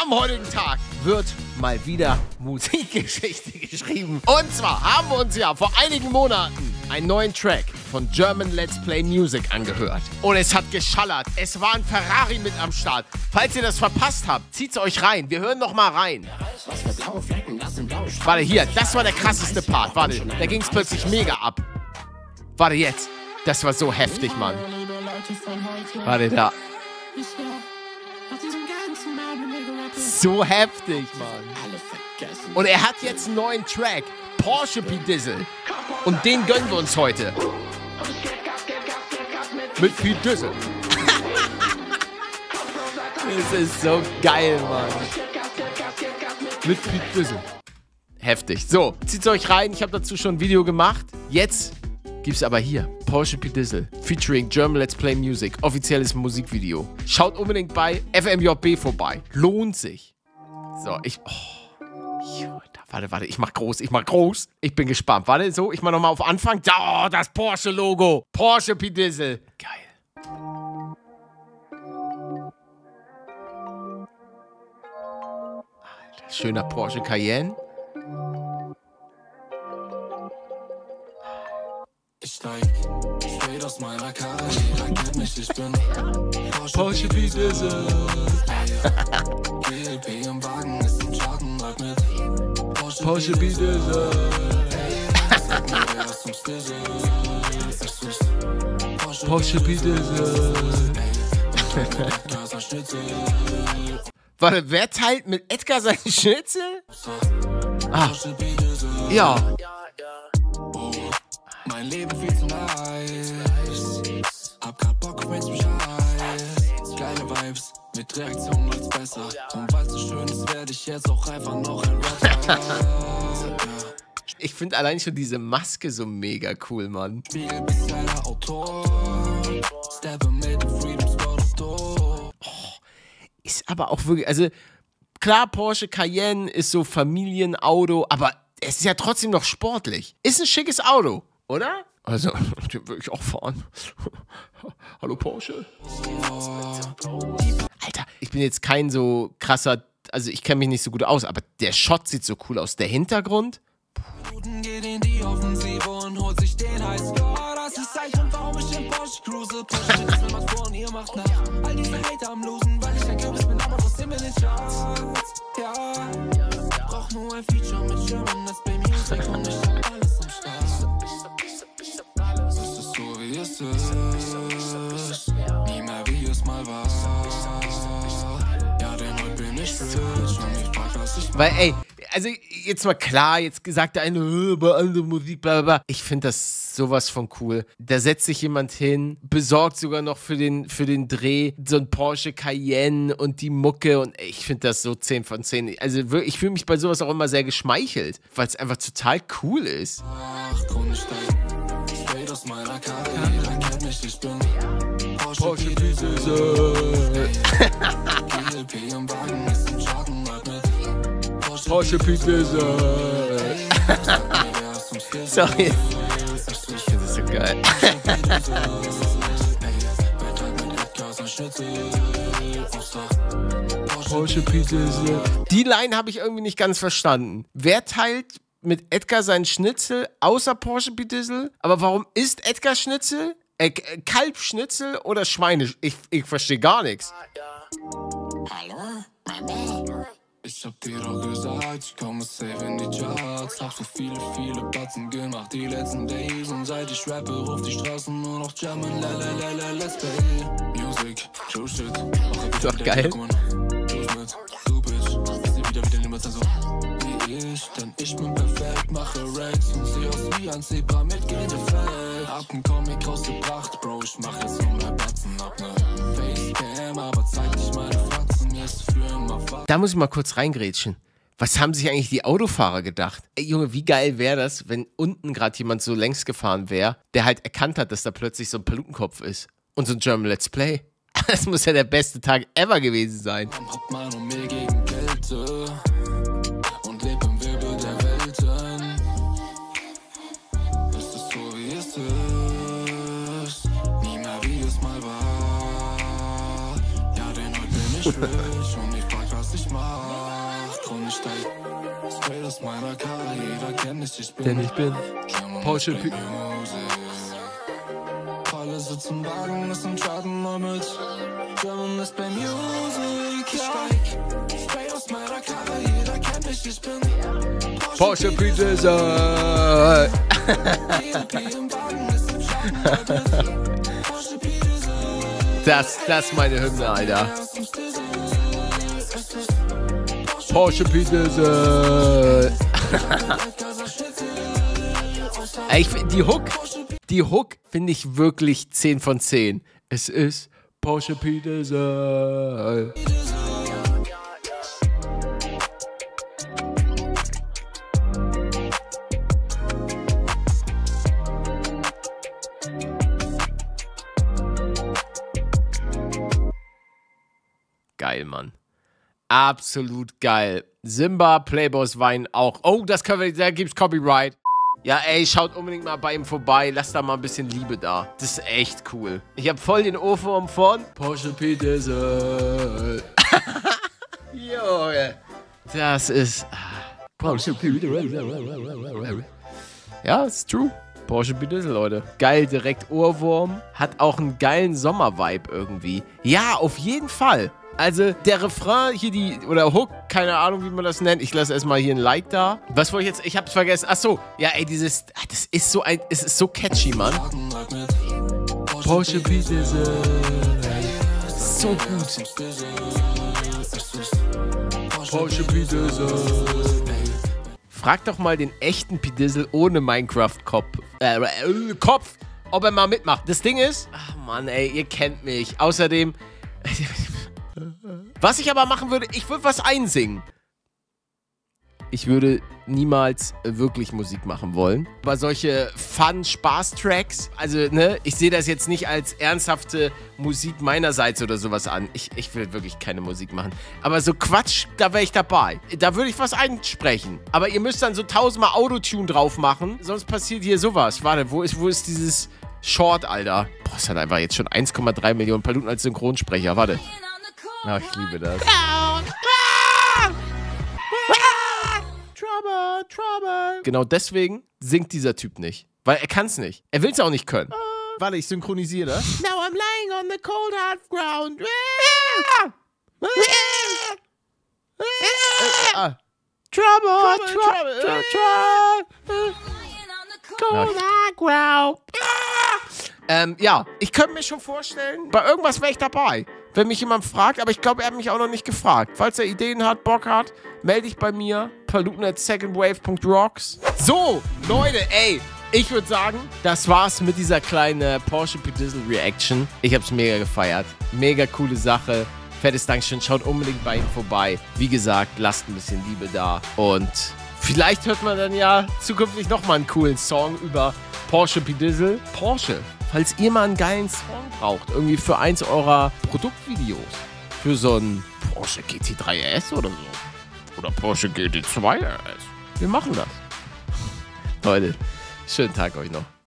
Am heutigen Tag wird mal wieder Musikgeschichte geschrieben. Und zwar haben wir uns ja vor einigen Monaten einen neuen Track von German Let's Play Music angehört. Und es hat geschallert. Es war ein Ferrari mit am Start. Falls ihr das verpasst habt, zieht's euch rein. Wir hören noch mal rein. Warte, hier. Das war der krasseste Part. Warte, da ging's plötzlich mega ab. Warte, jetzt. Das war so heftig, Mann. Warte, da. So heftig, Mann. Und er hat jetzt einen neuen Track. Porsche P. Dizzle. Und den gönnen wir uns heute. Mit P. Dizzle. Das ist so geil, Mann. Mit P. Dizzle. Heftig. So, zieht's euch rein. Ich habe dazu schon ein Video gemacht. Jetzt gibt's aber hier Porsche P. Dizzle featuring German Let's Play Music. Offizielles Musikvideo. Schaut unbedingt bei FMJB vorbei. Lohnt sich. So, warte, ich mach groß. Ich bin gespannt. Warte, so, ich mach nochmal auf Anfang. Oh, das Porsche-Logo. Porsche P. Dizzle. Geil. Alter, schöner Porsche Cayenne. Ich steig straight aus meiner Karre, jeder kennt mich, ich bin Porsche P. Dizzle. GLP im Wagen, ist im Schaden, halt mit Porsche P. Dizzle. Porsche P. Dizzle. Warte, wer teilt mit Edgar seinen Schnitzel? Ah, ja. Mein Leben viel zu nice. Hab grad Bock, wenn's mich heißt. Geile Vibes, mit Reaktionen wird's besser. Und weil's so schön ist, werde ich jetzt auch einfach noch ein Rapper. Ich finde allein schon diese Maske so mega cool, Mann. Spiegel Bestseller, Autor. Steppe mit dem Freedom Spot Store. Ist aber auch wirklich, also klar, Porsche Cayenne ist so Familienauto, aber es ist ja trotzdem noch sportlich. Ist ein schickes Auto, oder? Also, den würde ich auch fahren. Hallo Porsche. Alter, ich bin jetzt kein so krasser, also ich kenne mich nicht so gut aus, aber der Shot sieht so cool aus. Der Hintergrund. Geht in die Offensive und holt sich den Highscore. Das ist ein Grund, warum ich im Porsche cruise. Porsche ist was vor und ihr macht nach. All diese Hater am Losen, weil ich ein Kürbis bin, aber trotzdem in den Charts. Ja, brauch nur ein Feature mit German Let's Play Music und ich hab alles am Start. Es ist so, wie es ist. Nie mehr, wie es mal war. Ja, denn heute bin ich rich und ich frag, was ich Weil, ey, also jetzt mal klar, jetzt gesagt der eine, bei andere Musik, bla bla bla. Ich finde das sowas von cool. Da setzt sich jemand hin, besorgt sogar noch für den Dreh so ein Porsche Cayenne und die Mucke und ich finde das so 10 von 10. Also ich fühle mich bei sowas auch immer sehr geschmeichelt, weil es einfach total cool ist. Kunde steigt straight aus meiner Karre, jeder kennt mich, ich bin Porsche P. Dizzle. GLP im Wagen, ist im Schaden, halt mit Porsche P. Dizzle. Sorry. Ich finde das so geil. Porsche P. Dizzle. Die Line habe ich irgendwie nicht ganz verstanden. Wer teilt mit Edgar seinen Schnitzel außer Porsche P. Dizzle? Aber warum isst Edgar Schnitzel? Kalbschnitzel oder Schweine? Ich verstehe gar nichts. Hallo, Mama. Ich hab dir doch gesagt, ich komme safe in die Charts. Hab so viele Batzen gemacht die letzten Days. Und seit ich rappe, ruft die Straßen nur noch German Let's Play Music, true shit. Ist doch geil. Wieder niemals so wie ich. Denn ich bin perfekt, mache Racks und seh aus wie ein Zebra mit Gendefekt. Hab einen Comic rausgebracht, Bro, ich mach jetzt nur mehr Batzen. Hab ne Facecam, aber zeig nicht meine Fratzen. Mir ist für immer Da muss ich mal kurz reingrätschen. Was haben sich eigentlich die Autofahrer gedacht? Ey, Junge, wie geil wäre das, wenn unten gerade jemand so längs gefahren wäre, der halt erkannt hat, dass da plötzlich so ein Palutenkopf ist. Und so ein German Let's Play. Das muss ja der beste Tag ever gewesen sein. Hab mein und mir gegen Kälte und leb im Wirbel der Welten. Es ist so, wie es ist. Nie mehr, wie es mal war. Ja, denn heute bin ich rich und ich frag, was ich mach. Und ich steig straight aus meiner Karre, jeder kennt mich, ich bin. Denn ich bin Porsche P. Alle sitzen im Wagen, ist im Schaden nur mit German ist bei Music, ja. Straight aus meiner Karre, jeder kennt mich, ich bin Porsche P. Diesel. Das ist meine Hymne, Alter. Porsche P. Diesel. Die Hook finde ich wirklich 10 von 10. Es ist Porsche P. Diesel. Geil, Mann. Absolut geil. Simba, Playboys Wein auch. Oh, das können wir, da gibt's Copyright. Ja, ey, schaut unbedingt mal bei ihm vorbei. Lasst da mal ein bisschen Liebe da. Das ist echt cool. Ich hab voll den Ohrwurm von Porsche P. Diesel. Junge. Das ist... Porsche P. Diesel. Ja, ist true. Porsche P. Diesel, Leute. Geil, direkt Ohrwurm. Hat auch einen geilen Sommer-Vibe irgendwie. Ja, auf jeden Fall. Also, der Refrain hier, oder Hook, keine Ahnung, wie man das nennt. Ich lasse erstmal hier ein Like da. Was wollte ich jetzt? Ich hab's vergessen. Achso, ja, ey, das ist so es ist so catchy, Mann. Porsche P. Diesel. So gut. Porsche P. Diesel. Frag doch mal den echten P. Diesel ohne Minecraft-Kopf, ob er mal mitmacht. Das Ding ist, ach Mann, ey, ihr kennt mich. Außerdem, was ich aber machen würde, ich würde was einsingen. Ich würde niemals wirklich Musik machen wollen. Aber solche Fun-Spaß-Tracks, also, ne, ich sehe das jetzt nicht als ernsthafte Musik meinerseits oder sowas an. Ich will wirklich keine Musik machen. Aber so Quatsch, da wäre ich dabei. Da würde ich was einsprechen. Aber ihr müsst dann so 1000-mal Autotune drauf machen, sonst passiert hier sowas. Warte, wo ist dieses Short, Alter? Boah, es hat einfach jetzt schon 1,3 Millionen Paluten als Synchronsprecher. Warte. Ach, ich liebe das. Trouble. Genau deswegen singt dieser Typ nicht. Weil er kann's nicht. Er will's auch nicht können. Warte, ich synchronisiere das. Now I'm lying on the cold hard ground. Trouble. Cold hard ground. Ja, ich könnte mir schon vorstellen, bei irgendwas wäre ich dabei. Wenn mich jemand fragt, aber ich glaube, er hat mich auch noch nicht gefragt. Falls er Ideen hat, Bock hat, melde dich bei mir. paluten@secondwave.rocks. So, Leute, ey, ich würde sagen, das war's mit dieser kleinen Porsche P. Diesel Reaction. Ich hab's mega gefeiert. Mega coole Sache. Fettes Dankeschön. Schaut unbedingt bei ihm vorbei. Wie gesagt, lasst ein bisschen Liebe da. Und vielleicht hört man dann ja zukünftig nochmal einen coolen Song über Porsche P. Diesel. Porsche. Falls ihr mal einen geilen Song braucht, irgendwie für eins eurer Produktvideos, für so einen Porsche GT3 RS oder so, oder Porsche GT2 RS, wir machen das. Leute, schönen Tag euch noch.